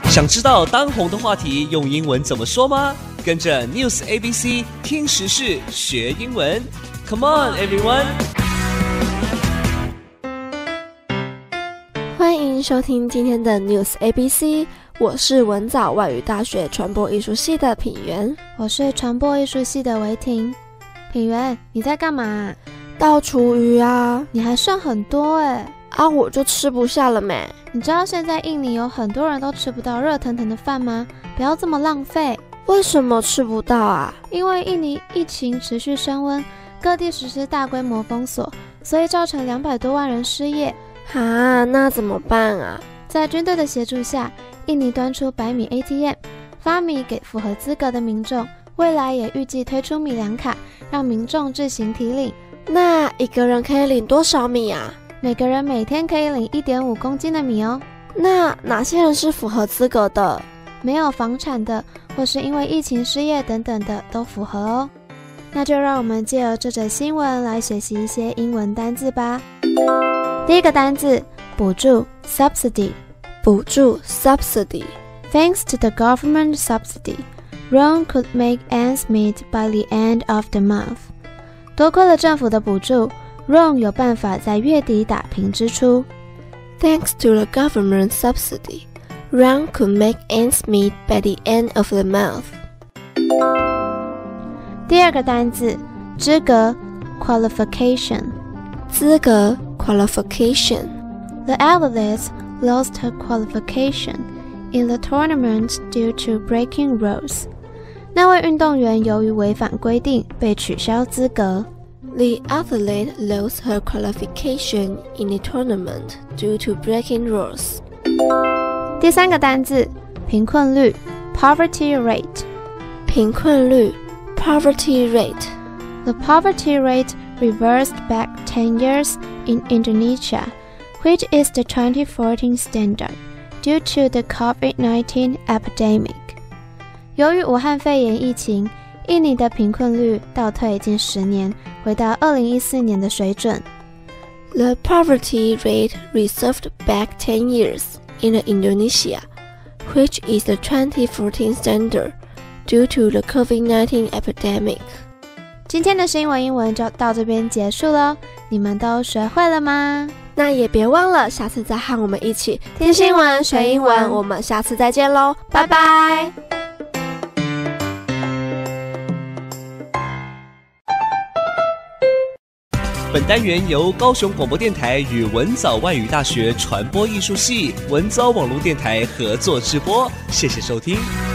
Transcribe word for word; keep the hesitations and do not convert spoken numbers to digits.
想知道当红的话题用英文怎么说吗？跟着 News A B C 听时事学英文 Come on everyone。 欢迎收听今天的 News A B C， 我是文藻外语大学传播艺术系的品源， 我是传播艺术系的维婷。品源，你在干嘛？ 倒厨余啊。 你还剩很多耶。 啊，我就吃不下了没。 你知道现在印尼有很多人都吃不到热腾腾的饭吗？不要这么浪费。 为什么吃不到啊？ 因为印尼疫情持续升温，各地实施大规模封锁，所以造成两百多万人失业。 啊，那怎么办啊？ 在军队的协助下，印尼端出百米 A T M， 发米给符合资格的民众，未来也预计推出米粮卡，让民众自行提领。 那一个人可以领多少米啊？ 每个人每天可以领 一点五公斤的米哦。 那哪些人是符合资格的？ 没有房产的，或是因为疫情失业等等的都符合哦。那就让我们借由这则新闻来学习一些英文单字吧。第一个单字，补助 subsidy。 补助 subsidy。 Thanks to the government subsidy, Ron could make ends meet by the end of the month. 多亏了政府的补助， Ron 有办法在月底打平支出。 Thanks to the government subsidy, Ron could make ends meet by the end of the month. 第二个单字，资格 qualification。 资格 qualification。 The athlete lost her qualification in the tournament due to breaking rules. 那位运动员由于违反规定被取消资格。 The athlete lost her qualification in the tournament due to breaking rules. 第三个单字，贫困率 poverty rate。 贫困率 poverty rate。 The poverty rate reversed back ten years in Indonesia, which is the twenty fourteen standard, due to the COVID nineteen epidemic. 由于武汉肺炎疫情，印尼的贫困率倒退近十年，回到二零一四年的水准。 The poverty rate reversed back ten years in Indonesia, which is the twenty fourteen standard, due to the COVID nineteen epidemic. 今天的新闻英文就到这边结束了，你们都学会了吗？ 那也别忘了下次再和我们一起听新闻学英文，我们下次再见咯，拜拜。 本单元由高雄广播电台与文藻外语大学传播艺术系文藻网络电台合作直播，谢谢收听。